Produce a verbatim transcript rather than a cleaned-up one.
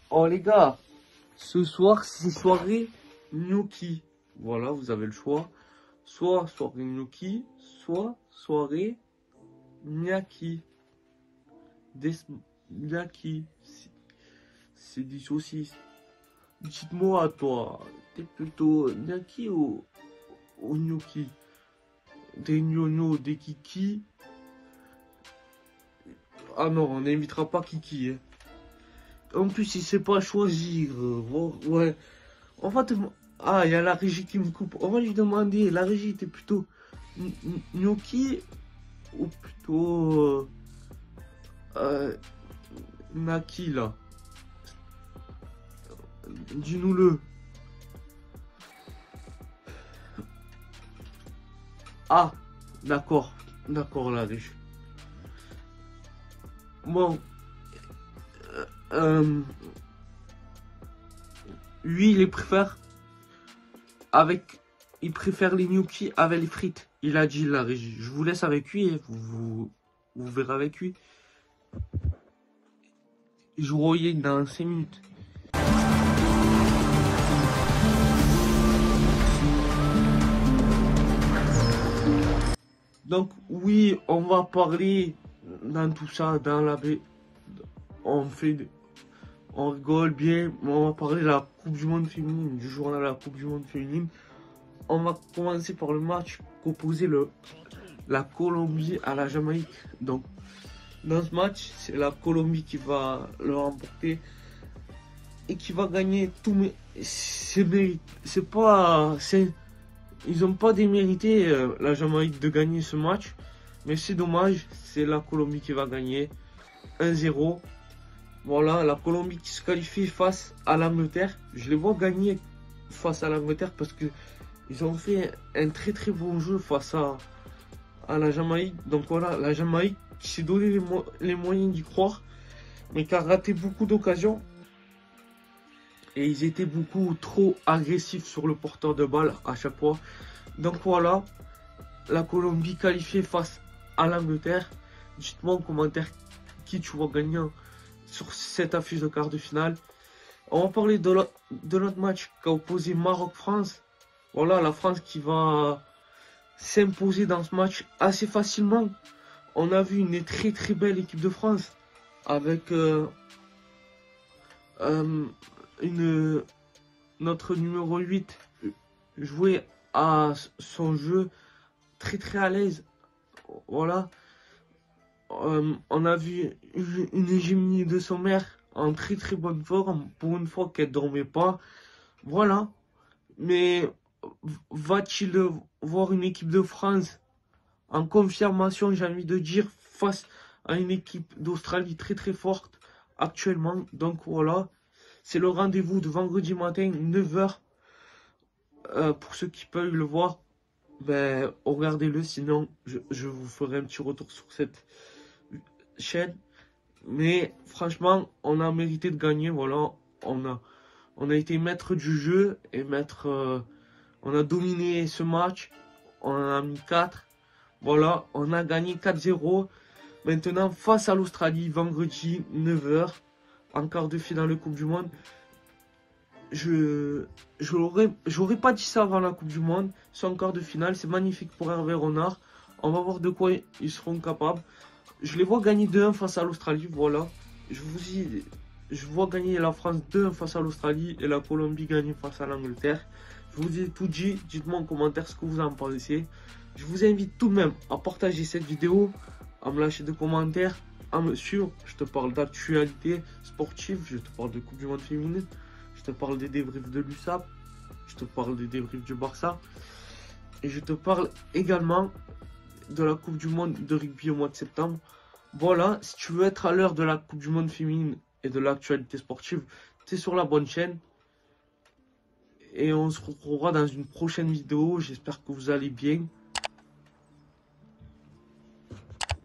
Oh les gars, ce soir c'est soirée gnocchi. Voilà, vous avez le choix. Soit soirée gnocchi, soit soirée gnocchi. Des gnocchi. C'est des saucisses. Dites-moi toi, t'es plutôt gnocchi ou, ou gnocchi? Des gnognos, des kiki? Ah non, on n'invitera pas Kiki. Hein. En plus, il sait pas choisir. Euh, ouais. On va te... Ah, il y a la régie qui me coupe. On va lui demander, la régie était plutôt gnocchi ou plutôt euh, euh, naki là? Dis-nous-le. Ah, d'accord, d'accord la régie. Bon, euh, euh, lui il les préfère avec, il préfère les gnocchis avec les frites. Il a dit la régie. Je vous laisse avec lui et vous, vous, vous verrez avec lui. Je vous reviens dans cinq minutes. Donc oui, on va parler dans tout ça, dans la baie. On fait, on rigole bien, mais on va parler de la Coupe du Monde féminine, du journal de la Coupe du Monde féminine. On va commencer par le match qu'opposait le la Colombie à la Jamaïque. Donc dans ce match, c'est la Colombie qui va le remporter et qui va gagner tout. Mais c'est c'est pas, c'est ils n'ont pas démérité euh, la Jamaïque de gagner ce match, mais c'est dommage, c'est la Colombie qui va gagner un zéro. Voilà, la Colombie qui se qualifie face à l'Angleterre. Je les vois gagner face à l'Angleterre parce que ils ont fait un très très bon jeu face à, à la Jamaïque. Donc voilà, la Jamaïque qui s'est donné les, mo les moyens d'y croire, mais qui a raté beaucoup d'occasions. Et ils étaient beaucoup trop agressifs sur le porteur de balle à chaque fois. Donc voilà, la Colombie qualifiée face à l'Angleterre. Dites-moi en commentaire qui tu vois gagnant sur cette affiche de quart de finale. On va parler de, la, de notre match qui a opposé Maroc-France. Voilà, la France qui va s'imposer dans ce match assez facilement. On a vu une très très belle équipe de France avec euh, euh, une, notre numéro huit jouer à son jeu très très à l'aise. Voilà. Euh, on a vu une, une hégémonie de Sommer en très très bonne forme. Pour une fois qu'elle dormait pas. Voilà. Mais va-t-il voir une équipe de France en confirmation, j'ai envie de dire, face à une équipe d'Australie très très forte actuellement. Donc voilà. C'est le rendez-vous de vendredi matin, neuf heures. Euh, pour ceux qui peuvent le voir, ben, regardez-le. Sinon, je, je vous ferai un petit retour sur cette chaîne. Mais franchement, on a mérité de gagner. Voilà, on a, on a été maître du jeu et maître. Euh, on a dominé ce match. On en a mis quatre. Voilà, on a gagné quatre zéro. Maintenant, face à l'Australie, vendredi, neuf heures, en quart de finale de Coupe du Monde. Je j'aurais pas dit ça avant la Coupe du Monde. C'est en quart de finale, c'est magnifique pour Hervé Renard. On va voir de quoi ils seront capables. Je les vois gagner deux un face à l'Australie, voilà. Je vous dis, je vois gagner la France deux un face à l'Australie et la Colombie gagner face à l'Angleterre. Je vous ai tout dit, dites-moi en commentaire ce que vous en pensez. Je vous invite tout de même à partager cette vidéo, à me lâcher des commentaires, à me suivre. Je te parle d'actualité sportive, je te parle de Coupe du Monde féminine. Je te parle des débriefs de l'U S A P, je te parle des débriefs du Barça. Et je te parle également de la Coupe du Monde de rugby au mois de septembre. Voilà, si tu veux être à l'heure de la Coupe du Monde féminine et de l'actualité sportive, tu es sur la bonne chaîne. Et on se retrouvera dans une prochaine vidéo. J'espère que vous allez bien.